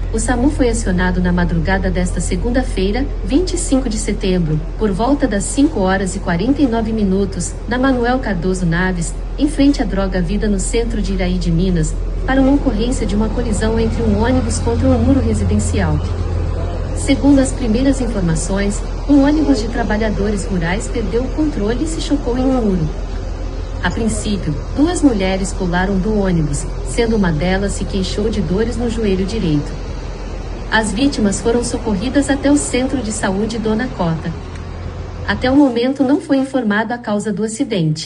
O SAMU foi acionado na madrugada desta segunda-feira, 25 de setembro, por volta das 5h49, na Manuel Cardoso Naves, em frente à Droga Vida no centro de Iraí de Minas, para uma ocorrência de uma colisão entre um ônibus contra um muro residencial. Segundo as primeiras informações, um ônibus de trabalhadores rurais perdeu o controle e se chocou em um muro. A princípio, 2 mulheres pularam do ônibus, sendo uma delas se queixou de dores no joelho direito. As vítimas foram socorridas até o Centro de Saúde Dona Cota. Até o momento não foi informado a causa do acidente.